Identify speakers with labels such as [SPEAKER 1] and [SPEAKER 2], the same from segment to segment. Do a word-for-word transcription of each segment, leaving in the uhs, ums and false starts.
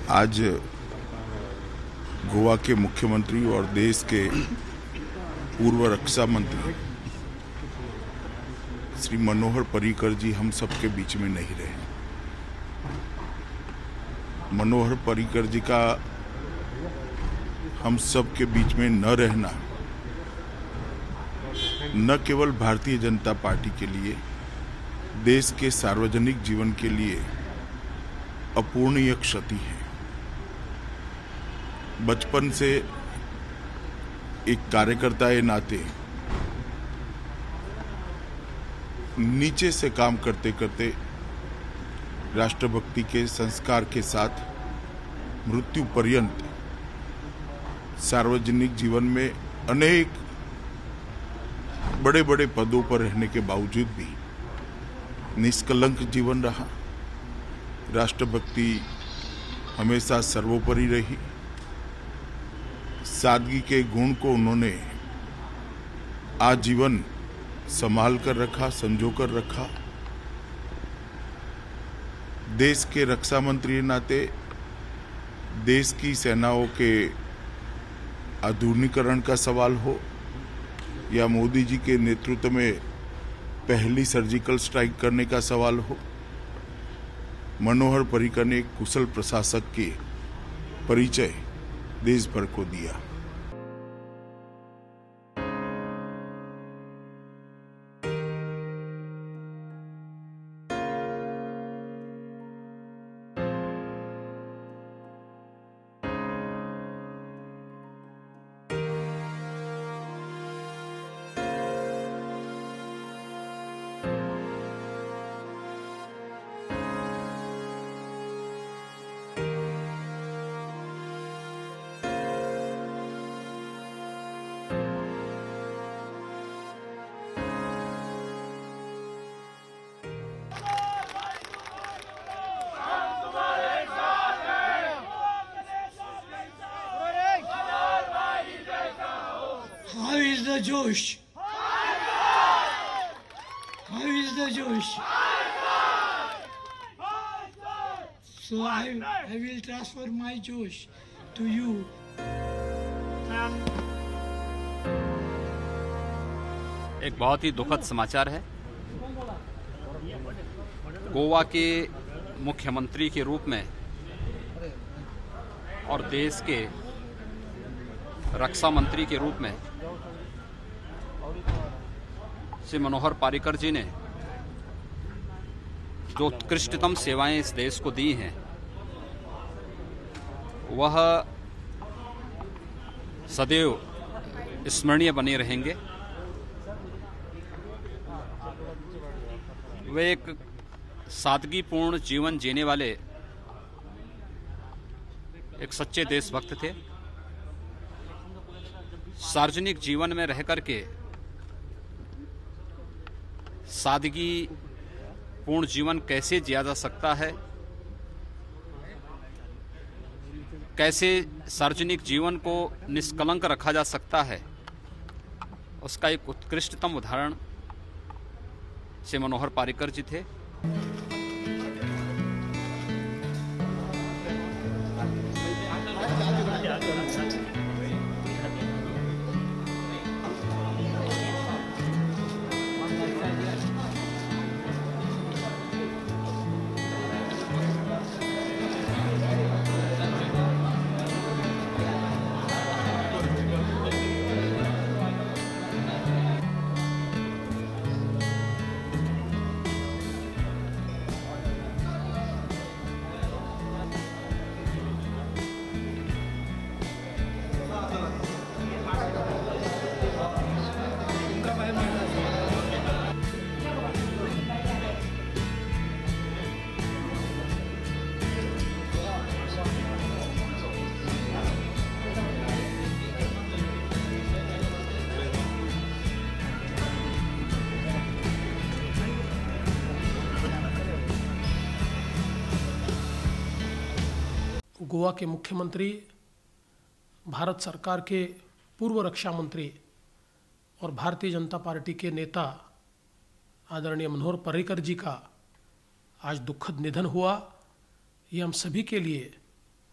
[SPEAKER 1] आज गोवा के मुख्यमंत्री और देश के पूर्व रक्षा मंत्री श्री मनोहर पर्रिकर जी हम सबके बीच में नहीं रहे। मनोहर पर्रिकर जी का हम सब के बीच में न रहना न केवल भारतीय जनता पार्टी के लिए, देश के सार्वजनिक जीवन के लिए अपूर्णीय क्षति है। बचपन से एक कार्यकर्ता के नाते नीचे से काम करते करते राष्ट्रभक्ति के संस्कार के साथ मृत्यु पर्यंत सार्वजनिक जीवन में अनेक बड़े बड़े पदों पर रहने के बावजूद भी निष्कलंक जीवन रहा। राष्ट्रभक्ति हमेशा सर्वोपरि रही। सादगी के गुण को उन्होंने आजीवन संभाल कर रखा, संजो कर रखा। देश के रक्षा मंत्री के नाते देश की सेनाओं के आधुनिकीकरण का सवाल हो या मोदी जी के नेतृत्व में पहली सर्जिकल स्ट्राइक करने का सवाल हो, मनोहर पर्रिकर ने एक कुशल प्रशासक के परिचय देश भर को दिया।
[SPEAKER 2] How is the Josh? How is the Josh? So I, I will transfer my Josh to you.
[SPEAKER 3] एक बहुत ही दुखद समाचार है। गोवा के मुख्यमंत्री के रूप में और देश के रक्षा मंत्री के रूप में श्री मनोहर पर्रिकर जी ने जो उत्कृष्टतम सेवाएं इस देश को दी हैं, वह सदैव स्मरणीय बने रहेंगे। वे एक सादगीपूर्ण जीवन जीने वाले एक सच्चे देशभक्त थे। सार्वजनिक जीवन में रह करके सादगी पूर्ण जीवन कैसे जिया जा सकता है, कैसे सार्वजनिक जीवन को निष्कलंक रखा जा सकता है, उसका एक उत्कृष्टतम उदाहरण श्री मनोहर पर्रिकर जी थे।
[SPEAKER 4] गोवा के मुख्यमंत्री, भारत सरकार के पूर्व रक्षा मंत्री और भारतीय जनता पार्टी के नेता आदरणीय मनोहर पर्रिकर जी का आज दुखद निधन हुआ। ये हम सभी के लिए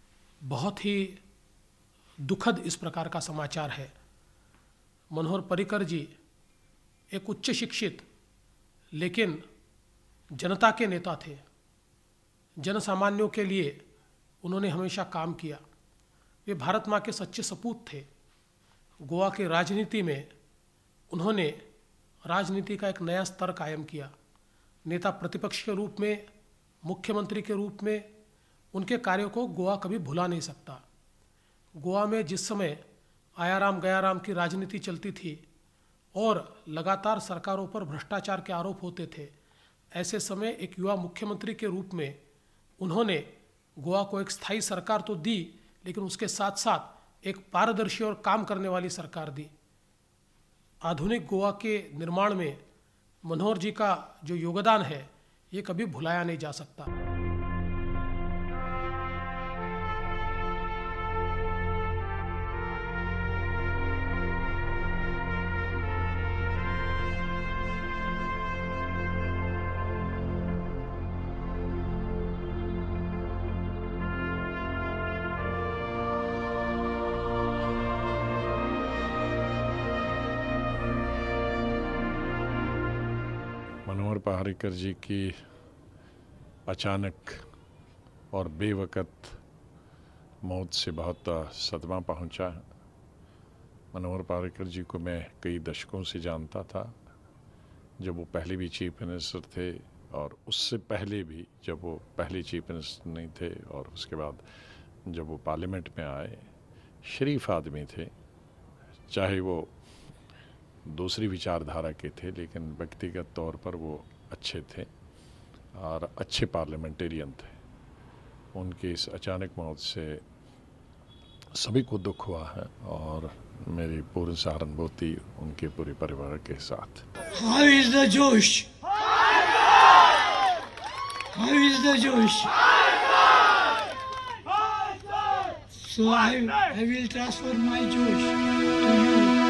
[SPEAKER 4] बहुत ही दुखद इस प्रकार का समाचार है। मनोहर पर्रिकर जी एक उच्च शिक्षित लेकिन जनता के नेता थे। जनसामान्यों के लिए उन्होंने हमेशा काम किया। वे भारत माँ के सच्चे सपूत थे। गोवा की राजनीति में उन्होंने राजनीति का एक नया स्तर कायम किया। नेता प्रतिपक्ष के रूप में, मुख्यमंत्री के रूप में उनके कार्यों को गोवा कभी भुला नहीं सकता। गोवा में जिस समय आयाराम गयाराम की राजनीति चलती थी और लगातार सरकारों पर भ्रष्टाचार के आरोप होते थे, ऐसे समय एक युवा मुख्यमंत्री के रूप में उन्होंने गोवा को एक स्थायी सरकार तो दी, लेकिन उसके साथ साथ एक पारदर्शी और काम करने वाली सरकार दी। आधुनिक गोवा के निर्माण में मनोहर जी का जो योगदान है, ये कभी भुलाया नहीं जा सकता।
[SPEAKER 5] मनोहर पर्रिकर जी की अचानक और बेवकत मौत से बहुत सदमा पहुंचा है। मनोहर पर्रिकर जी को मैं कई दशकों से जानता था, जब वो पहले भी चीफ मिनिस्टर थे और उससे पहले भी जब वो पहले चीफ मिनिस्टर नहीं थे और उसके बाद जब वो पार्लियामेंट में आए। शरीफ आदमी थे, चाहे वो दूसरी विचारधारा के थे, लेकिन व्यक्तिगत तौर पर वो अच्छे थे और अच्छे पार्लियामेंटेरियन थे। उनकी इस अचानक मौत से सभी को दुख हुआ है और मेरी पूरी सहानुभूति उनके पूरे परिवार के साथ।
[SPEAKER 2] How is the Josh? How is the Josh? So I, I will transfer my Josh to you.